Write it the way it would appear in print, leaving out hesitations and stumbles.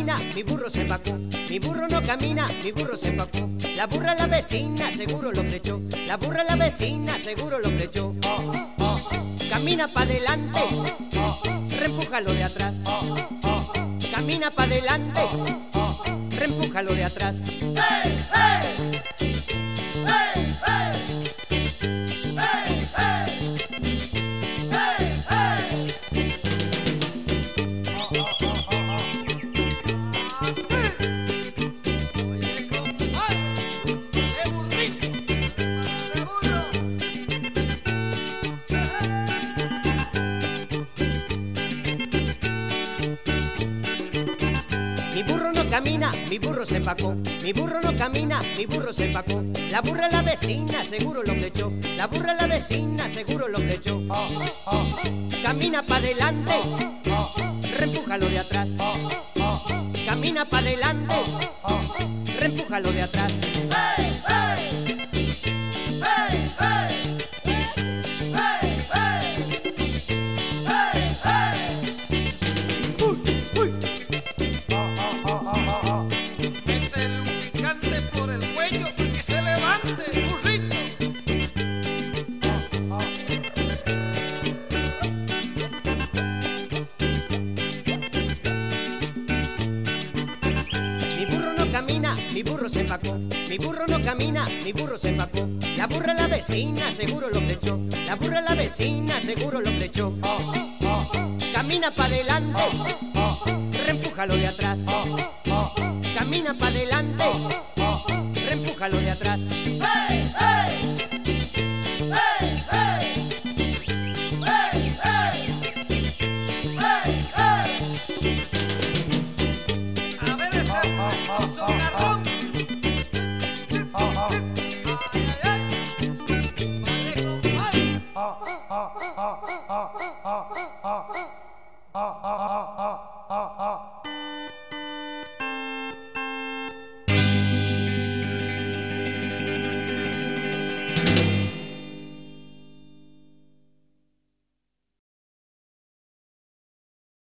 camina, mi burro se empacó. Mi burro no camina, mi burro se empacó. La burra la vecina seguro lo flechó. La burra la vecina seguro lo flechó. Camina pa' adelante, reempújalo de atrás. Camina pa' adelante, reempújalo de atrás. ¡Hey, hey! ¡Hey, hey! Mi burro no camina, mi burro se empacó. Mi burro no camina, mi burro se empacó. La burra la vecina seguro lo flechó. La burra la vecina seguro lo flechó. Camina pa' adelante, reempújalo de atrás. Camina pa' adelante, reempújalo de atrás. ¡Hey, hey! ¡Hey, hey! Métele un picante por el cuello para que se levante, burrito. Mi burro no camina, mi burro se empacó. Mi burro no camina, mi burro se empacó. La burra la vecina seguro lo flechó. La burra la vecina seguro lo flechó. Camina pa' adelante, reempújalo de atrás. Camina pa' adelante, reempújalo de atrás. ¡Hey, hey!